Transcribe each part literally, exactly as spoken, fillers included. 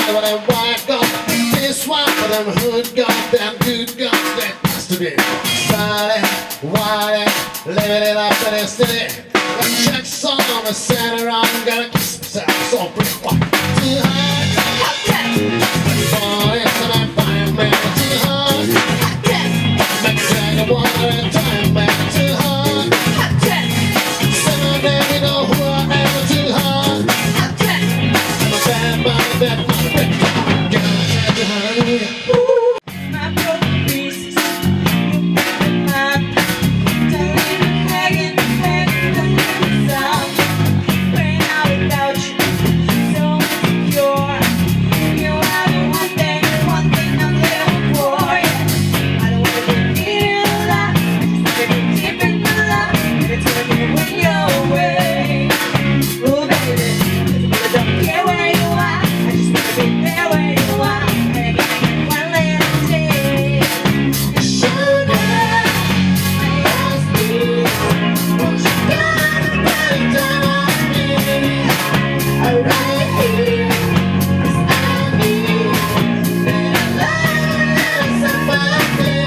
for them white guns, this one for them hood guns, them good guns, they must have been started, white, living it up in this city. The checks on the center, I'm gonna kiss myself so pretty white. Too hard, boys, and I'm fine, man, too hard. Make second water in time, man, too hard. Some of you know who I am, too hard. I'm a bad man, bad man, bad man. Gonna have to hallelujah. My broken pieces, you break my don't leave me hanging, hanging, hanging down. When I'm without you, so insecure. You are the one thing, the one thing I'm living for. I don't wanna be near the light, I just wanna be deep in the light. And it's gonna be when you're away. Oh baby, I don't care where you are, I just wanna be there where you are. And I can't get one little day. Sugar, I ask you, won't you come right down on me? Right here, 'cause I need that love, somebody.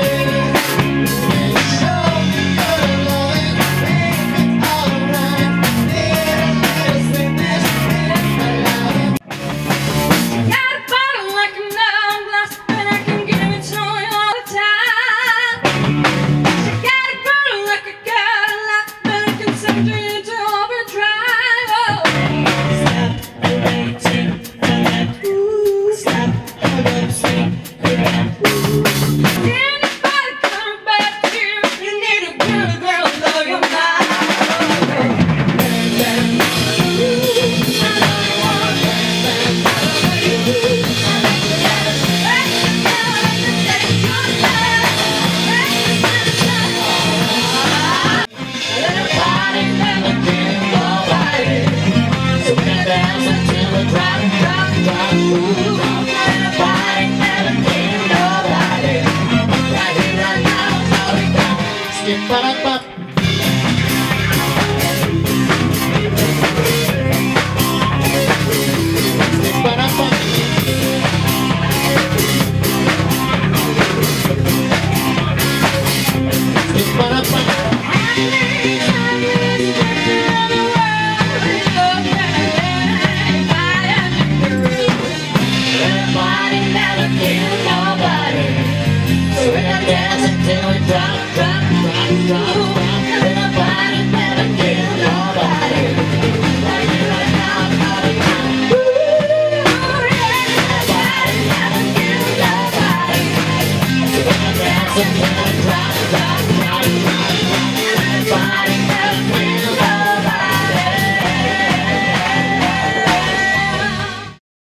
And show me your love, make it alright. Little sweetness in my life. Got a bottle like an hourglass, and I can give it to you all the time. She got a bottle like a Cadillac, and I can send you to overdrive. Oh, stop waiting for that. Ooh, stop waiting for that. Ooh. Anybody come back to you? You need a good girl, love your mind. Bang, bang. Ooh, I know you want bang, bang. I love you. I like you better. Bang, bang, I like to take your time. Bang, bang, bang. Anybody never give nobody. So we can dance until we drop, drop, drop. Ooh, anybody never give nobody. Right here, right now, is all we got. Skip ba da ba. Skip ba da ba. Skip ba da ba. Everybody never give nobody. So we can dance until we drop, drop, drop, drop, drop.